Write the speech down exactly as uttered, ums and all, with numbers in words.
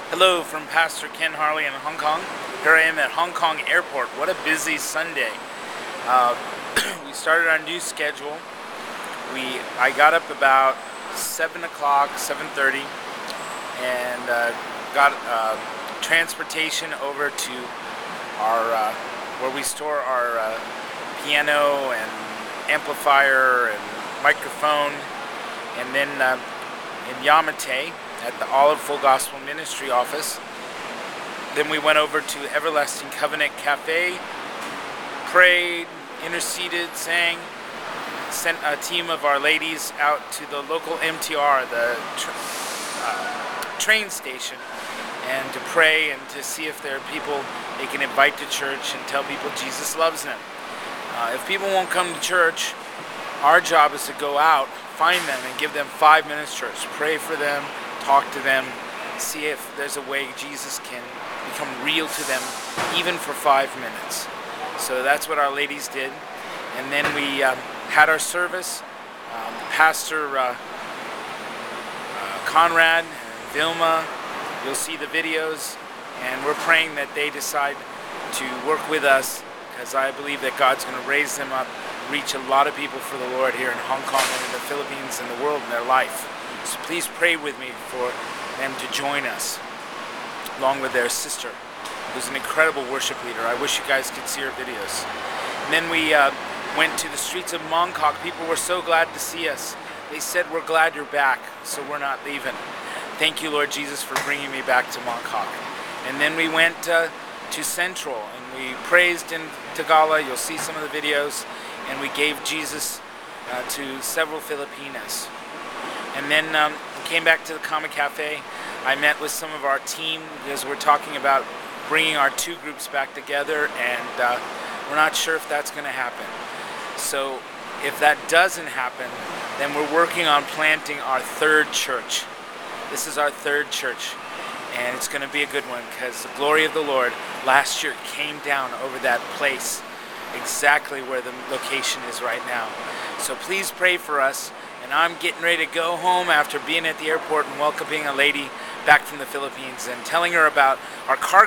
Hello from Pastor Ken Harley in Hong Kong. Here I am at Hong Kong Airport. What a busy Sunday. Uh, we started our new schedule. We I got up about seven o'clock, seven thirty, and uh, got uh, transportation over to our uh, where we store our uh, piano and amplifier and microphone, and then uh, in Yamate at the Olive Full Gospel Ministry office. Then we went over to Everlasting Covenant Cafe, prayed, interceded, sang, sent a team of our ladies out to the local M T R, the tra uh, train station, and to pray and to see if there are people they can invite to church and tell people Jesus loves them. Uh, if people won't come to church, our job is to go out, find them, and give them five minutes church. Pray for them, talk to them, see if there's a way Jesus can become real to them, even for five minutes. So that's what our ladies did. And then we um, had our service. Um, Pastor uh, uh, Conrad and Vilma, you'll see the videos, and we're praying that they decide to work with us, because I believe that God's going to raise them up, reach a lot of people for the Lord here in Hong Kong and in the Philippines and the world in their life. So please pray with me for them to join us, along with their sister, who's an incredible worship leader. I wish you guys could see her videos. And then we uh, went to the streets of Mongkok. People were so glad to see us. They said, "We're glad you're back, so we're not leaving." Thank you, Lord Jesus, for bringing me back to Mongkok. And then we went uh, to Central, and we praised in Tagalog. You'll see some of the videos. And we gave Jesus uh, to several Filipinas. And then um, we came back to the Common Cafe. I met with some of our team because we're talking about bringing our two groups back together, and uh, we're not sure if that's going to happen. So if that doesn't happen, then we're working on planting our third church. This is our third church, and it's going to be a good one, because the glory of the Lord last year came down over that place, exactly where the location is right now. So please pray for us. And I'm getting ready to go home after being at the airport and welcoming a lady back from the Philippines and telling her about our cargo